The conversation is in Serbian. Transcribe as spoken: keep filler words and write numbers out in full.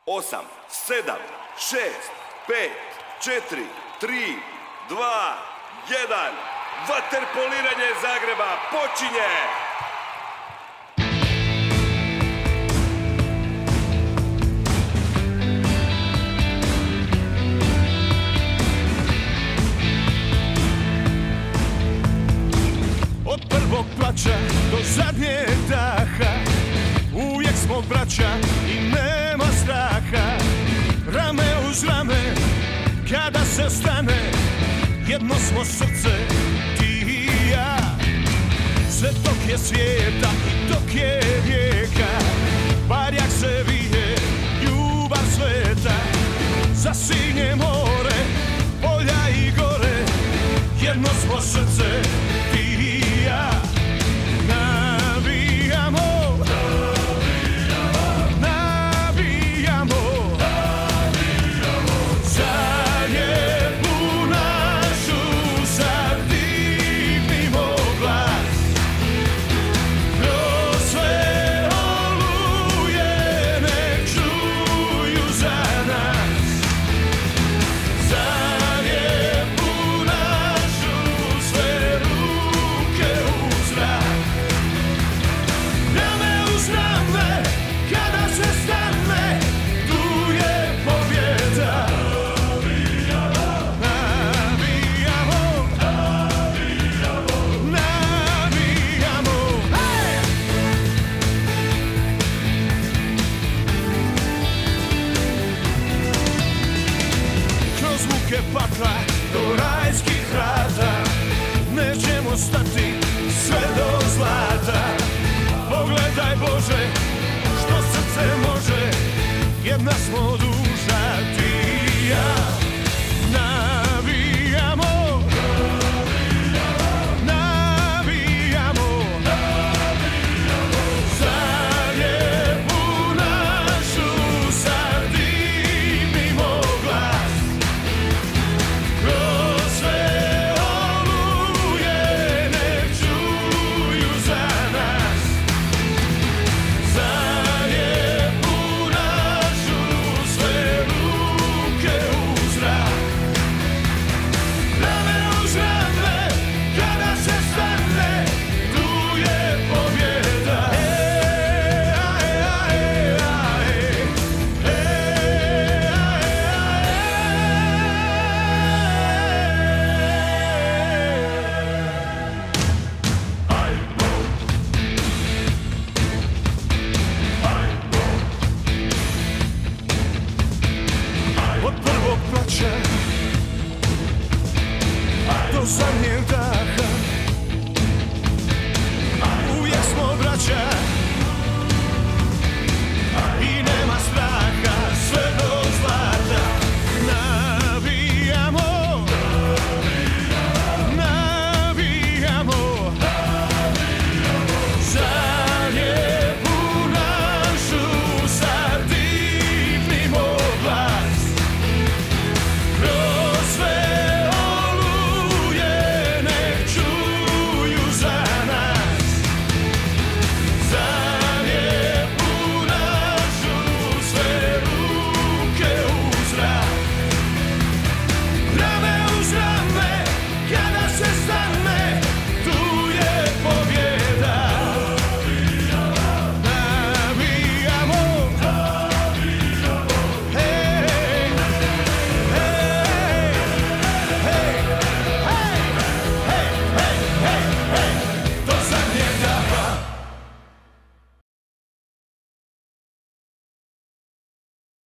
osam, sedam, šest, pet, četiri, tri, dva, jedan. Vaterpoliranje Zagreba počinje! Od prvog plača do zadnjeg daha uvijek smo braća i nema straha. Rame uz rame kada se stane, jedno smo srce, ti i ja. Sve dok je svijeta i dok je vijeka, barjak se vije, ljubav sveta. Za sinje more, polja i gore, jedno smo srce, ti i ja. Navijamo, navijamo, navijamo za lijepu našu, sad dignimo glas. Kroz sve oluje nek čuju za nas. Za lijepu našu, sve ruke u zrak. Rame uz rame, kada se stane, tu je pobjeda. Navijamo, navijamo, hej! Kroz muke pakla do rajskih vrata, nećemo stati sve do zlata. Pogledaj Bože, što srce može, jedna smo duša, ti i ja.